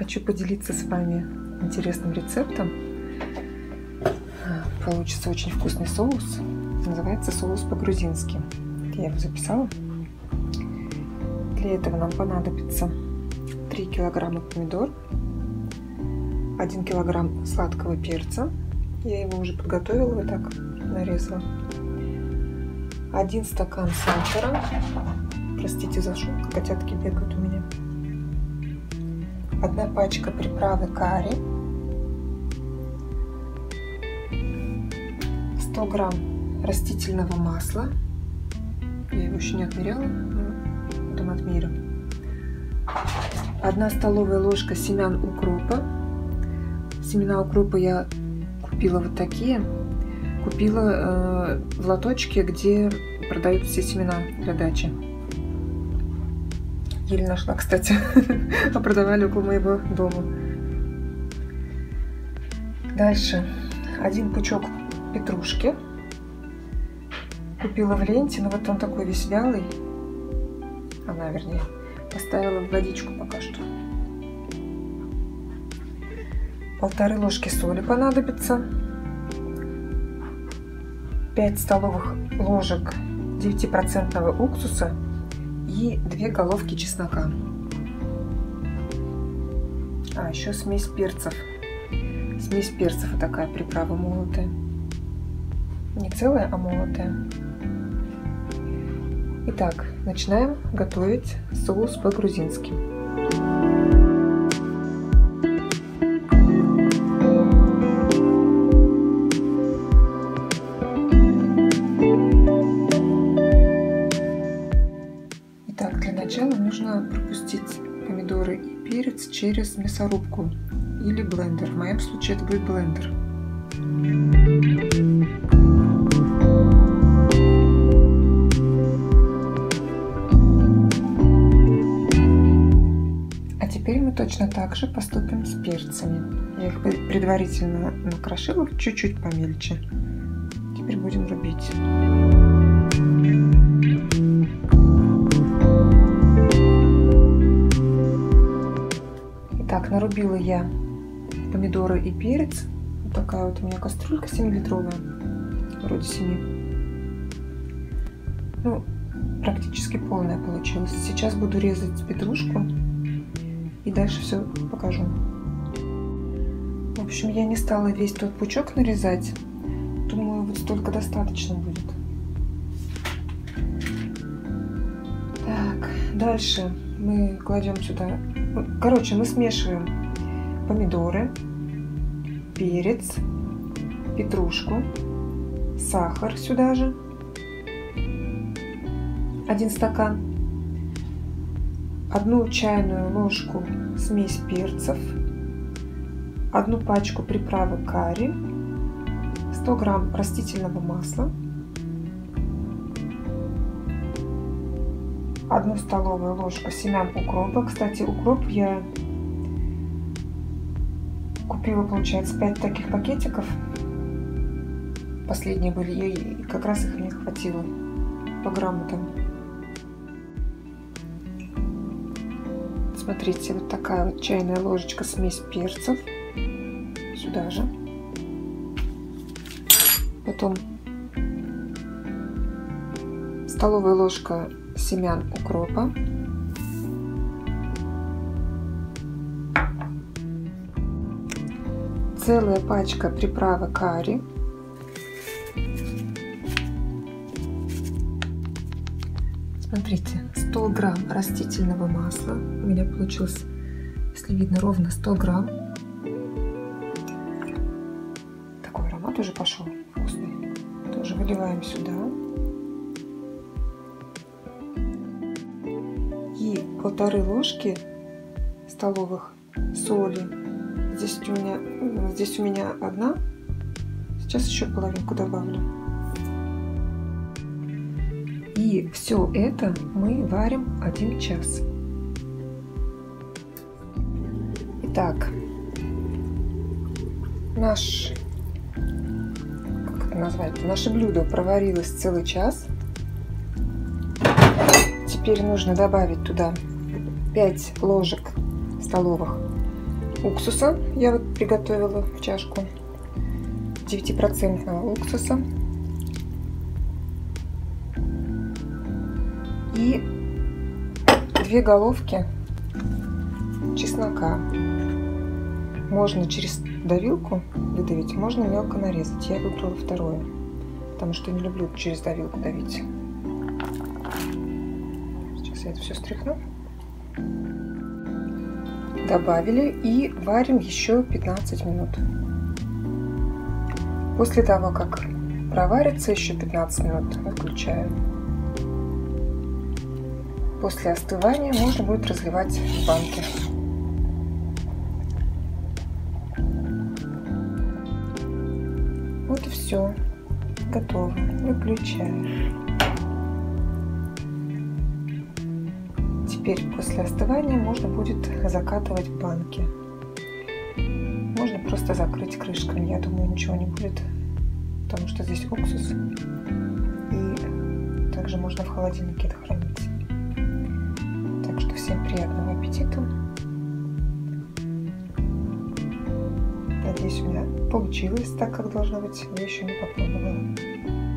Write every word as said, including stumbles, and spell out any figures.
хочу поделиться с вами интересным рецептом. Получится очень вкусный соус. Называется соус по-грузински. Я его записала. Для этого нам понадобится три килограмма помидор, один килограмм сладкого перца. Я его уже подготовила, вот так нарезала. один стакан сахара. Простите за шум, котятки бегают у меня. Одна пачка приправы карри. сто грамм растительного масла. Я его еще не отмеряла, но потом отмерю. одна столовая ложка семян укропа. Семена укропа я купила вот такие. Купила э, в лоточке, где продают все семена для дачи. Еле нашла, кстати. А продавали около моего дома. Дальше. Один пучок петрушки. Купила в ленте, но вот он такой весь вялый. Она, вернее, поставила в водичку пока что. Полторы ложки соли понадобится. пять столовых ложек девятипроцентного уксуса и две головки чеснока. А, еще смесь перцев. Смесь перцев вот такая приправа молотая. Не целая, а молотая. Итак, начинаем готовить соус по-грузински. Итак, для начала нужно пропустить помидоры и перец через мясорубку или блендер. В моем случае это будет блендер. А теперь мы точно так же поступим с перцами. Я их предварительно накрошила чуть-чуть помельче. Теперь будем рубить. Итак, нарубила я помидоры и перец. Вот такая вот у меня кастрюлька семилитровая, вроде семи. Ну, практически полная получилась. Сейчас буду резать петрушку и дальше все покажу. В общем, я не стала весь тот пучок нарезать. Думаю, вот столько достаточно будет. Так, дальше мы кладем сюда... Короче, мы смешиваем помидоры, перец, петрушку, сахар сюда же, один стакан, одну чайную ложку смесь перцев, одну пачку приправы карри, сто грамм растительного масла, одну столовую ложку семян укропа. Кстати, укроп я купила, получается, пять таких пакетиков. Последние были, и как раз их мне хватило по грамму там. Смотрите, вот такая вот чайная ложечка смесь перцев. Сюда же. Потом столовая ложка семян укропа. Целая пачка приправы карри. Смотрите, сто грамм растительного масла. У меня получилось, если видно, ровно сто грамм. Такой аромат уже пошел вкусный. Тоже выливаем сюда. И полторы ложки столовых соли. Здесь у меня, здесь у меня одна. Сейчас еще половинку добавлю. И все это мы варим один час. Итак, наш, как это назвать, наше блюдо проварилось целый час. Теперь нужно добавить туда пять ложек столовых уксуса. Я вот приготовила в чашку девятипроцентного уксуса. И две головки чеснока. Можно через давилку выдавить, можно мелко нарезать. Я выбрала второе, потому что не люблю через давилку давить. Сейчас я это все стряхну. Добавили и варим еще пятнадцать минут. После того, как проварится еще пятнадцать минут, выключаю. После остывания можно будет разливать в банки. Вот и все. Готово. Выключаю. Теперь после остывания можно будет закатывать в банки. Можно просто закрыть крышками. Я думаю, ничего не будет, потому что здесь уксус. И также можно в холодильнике это хранить. Так что всем приятного аппетита. Надеюсь, у меня получилось так, как должно быть. Я еще не попробовала.